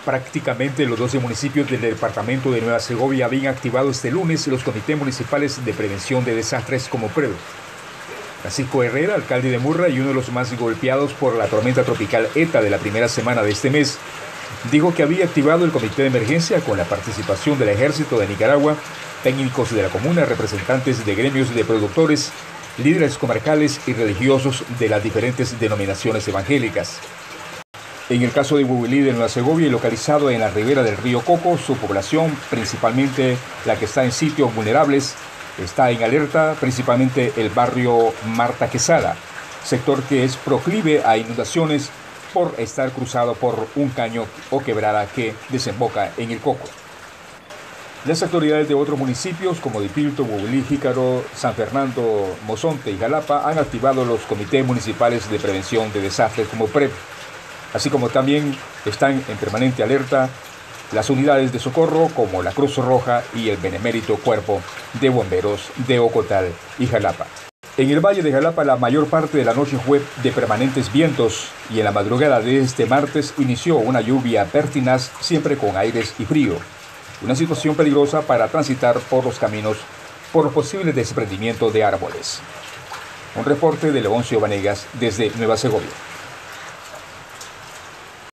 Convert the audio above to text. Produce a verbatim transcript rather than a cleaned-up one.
Prácticamente los doce municipios del departamento de Nueva Segovia habían activado este lunes los comités municipales de prevención de desastres como PRED. Francisco Herrera, alcalde de Murra y uno de los más golpeados por la tormenta tropical ETA de la primera semana de este mes, dijo que había activado el comité de emergencia con la participación del Ejército de Nicaragua, técnicos de la comuna, representantes de gremios de productores, líderes comarcales y religiosos de las diferentes denominaciones evangélicas. En el caso de Huihuilí de Nueva Segovia, localizado en la ribera del río Coco, su población, principalmente la que está en sitios vulnerables, está en alerta, principalmente el barrio Marta Quesada, sector que es proclive a inundaciones por estar cruzado por un caño o quebrada que desemboca en el Coco. Las autoridades de otros municipios como Dipilto, Huihuilí, Jícaro, San Fernando, Mozonte y Jalapa han activado los comités municipales de prevención de desastres como PRED, así como también están en permanente alerta las unidades de socorro como la Cruz Roja y el Benemérito Cuerpo de Bomberos de Ocotal y Jalapa. En el Valle de Jalapa la mayor parte de la noche fue de permanentes vientos y en la madrugada de este martes inició una lluvia pertinaz siempre con aires y frío. Una situación peligrosa para transitar por los caminos por los posibles desprendimientos de árboles. Un reporte de Leoncio Vanegas desde Nueva Segovia.